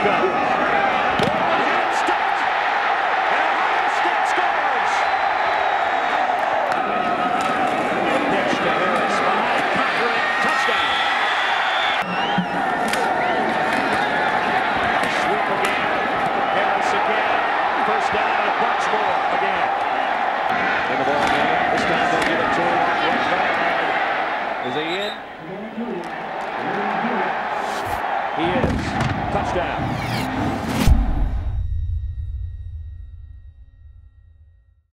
goes. Stopped. And Ohio State scores. The pitch to Harris. Behind Cochran. Touchdown. Sweep again. Harris again. First down and a bunch more again. In the ball game. This time they'll give it to him on the right side. Is he in? He is. Touchdown.